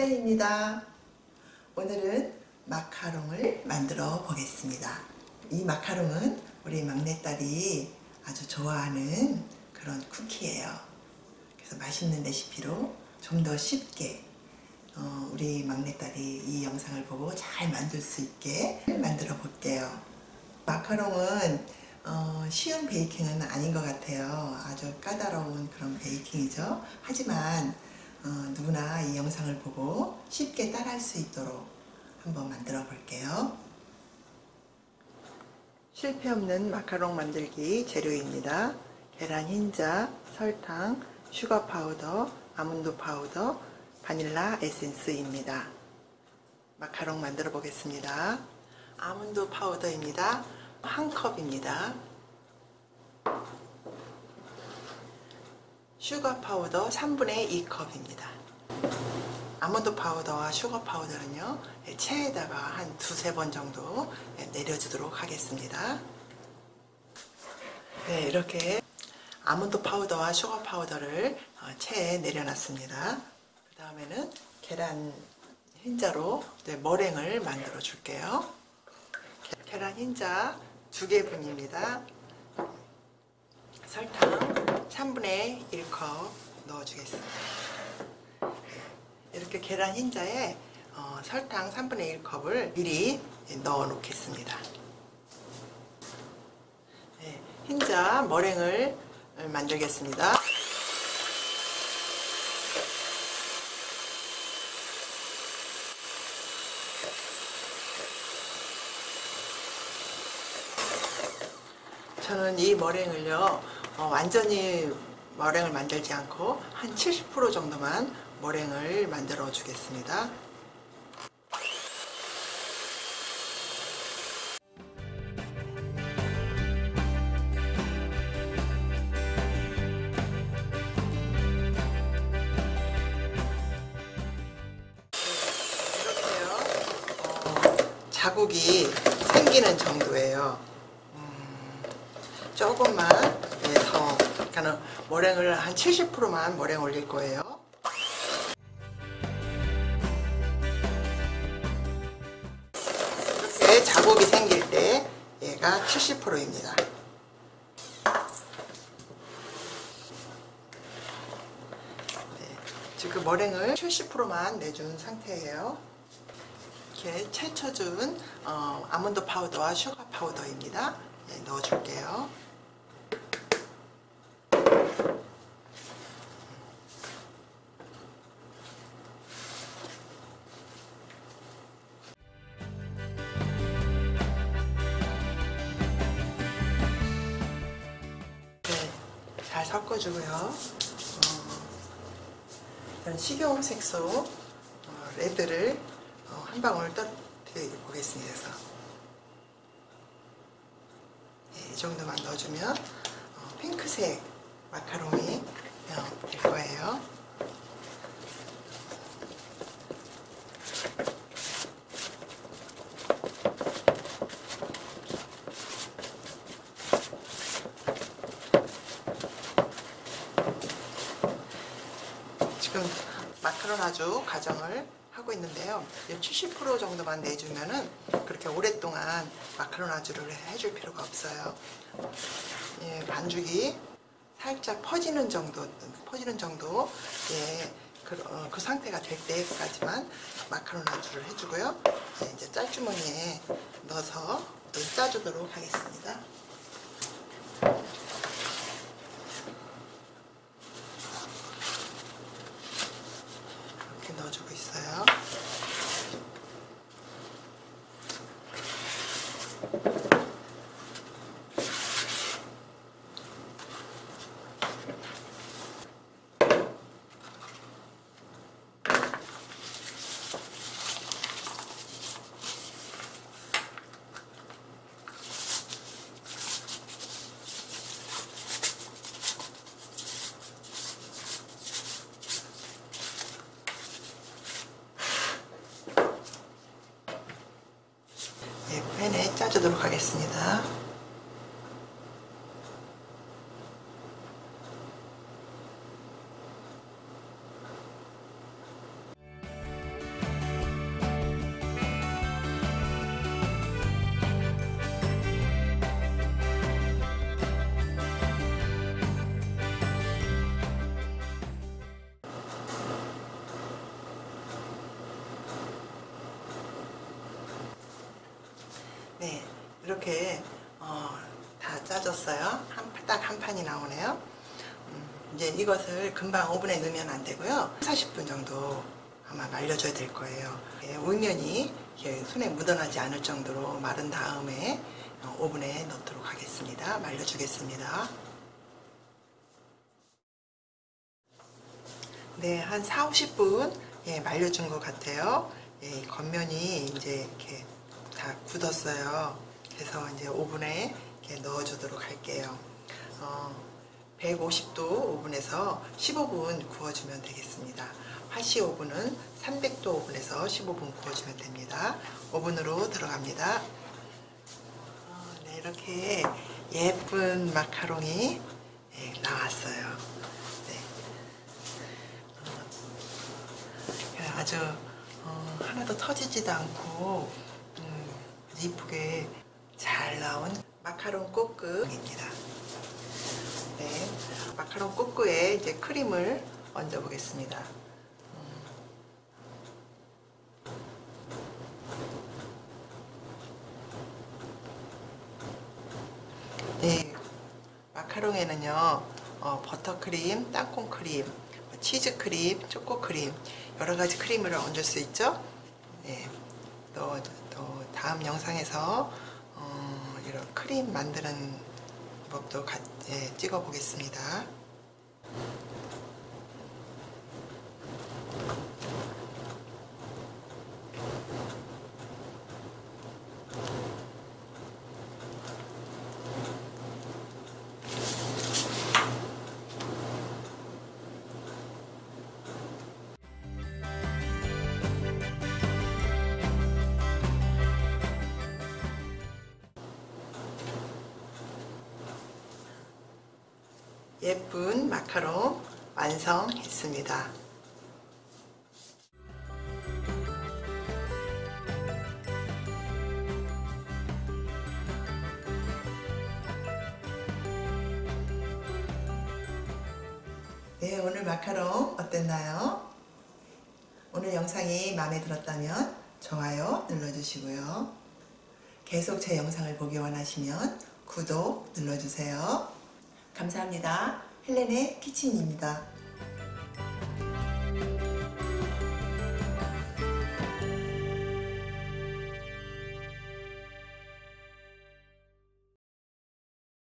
헬렌입니다. 오늘은 마카롱을 만들어 보겠습니다. 이 마카롱은 우리 막내딸이 아주 좋아하는 그런 쿠키예요. 그래서 맛있는 레시피로 좀 더 쉽게 우리 막내딸이 이 영상을 보고 잘 만들 수 있게 만들어 볼게요. 마카롱은 쉬운 베이킹은 아닌 것 같아요. 아주 까다로운 그런 베이킹이죠. 하지만 누구나 이 영상을 보고 쉽게 따라할 수 있도록 한번 만들어 볼게요. 실패 없는 마카롱 만들기 재료입니다. 계란 흰자, 설탕, 슈가 파우더, 아몬드 파우더, 바닐라 에센스입니다. 마카롱 만들어 보겠습니다. 아몬드 파우더입니다. 1컵입니다. 슈가 파우더 3분의 2컵입니다. 아몬드 파우더와 슈가 파우더는요, 체에다가 한 두세 번 정도 내려주도록 하겠습니다. 네, 이렇게 아몬드 파우더와 슈가 파우더를 체에 내려놨습니다. 그 다음에는 계란 흰자로 머랭을 만들어 줄게요. 계란 흰자 2개분입니다. 설탕 3분의 1컵 넣어주겠습니다. 이렇게 계란 흰자에 설탕 3분의 1컵을 미리 넣어 놓겠습니다. 네, 흰자 머랭을 만들겠습니다. 저는 이 머랭을요, 완전히 머랭을 만들지 않고 한 70% 정도만 머랭을 만들어 주겠습니다. 이렇게요. 자국이 생기는 정도예요. 조금만 더, 그러니까 머랭을 한 70%만 머랭 올릴 거예요. 이렇게 자국이 생길 때 얘가 70%입니다. 네, 지금 머랭을 70%만 내준 상태예요. 이렇게 채쳐준 아몬드 파우더와 슈가 파우더입니다. 네, 넣어줄게요. 네, 잘 섞어주고요. 일단 식용 색소 레드를 한 방울 떨어뜨려 보겠습니다. 이 정도만 넣어주면 핑크색 마카롱이 될 거예요. 지금 마카롱 아주 가정을 하고 있는데요. 70% 정도만 내주면은 그렇게 오랫동안 마카로나주를 해줄 필요가 없어요. 예, 반죽이 살짝 퍼지는 정도, 예, 그 상태가 될 때까지만 마카로나주를 해주고요. 예, 이제 짤주머니에 넣어서 짜주도록 하겠습니다. 이렇게 넣어주고 있어요. 팬에 짜주도록 하겠습니다. 이렇게 다 짜졌어요. 딱 한 판이 나오네요. 이제 이것을 금방 오븐에 넣으면 안 되고요. 40분 정도 아마 말려줘야 될 거예요. 윗면이 손에 묻어나지 않을 정도로 마른 다음에 오븐에 넣도록 하겠습니다. 말려주겠습니다. 네, 한 4, 50분 말려준 것 같아요. 겉면이 이제 이렇게 다 굳었어요. 그래서 이제 오븐에 이렇게 넣어주도록 할게요. 150도 오븐에서 15분 구워주면 되겠습니다. 화씨 오븐은 300도 오븐에서 15분 구워주면 됩니다. 오븐으로 들어갑니다. 네, 이렇게 예쁜 마카롱이 나왔어요. 네. 아주 하나도 터지지도 않고 이쁘게 잘 나온 마카롱 꼬끄입니다. 네, 마카롱 꼬끄에 이제 크림을 얹어 보겠습니다. 네, 마카롱에는요 버터크림, 땅콩크림, 치즈크림, 초코크림 여러가지 크림을 얹을 수 있죠. 네, 또 다음 영상에서 이런 크림 만드는 법도 찍어 보겠습니다. 예쁜 마카롱 완성했습니다. 네, 오늘 마카롱 어땠나요? 오늘 영상이 마음에 들었다면 좋아요 눌러주시고요. 계속 제 영상을 보기 원하시면 구독 눌러주세요. 감사합니다. 헬렌의 키친입니다.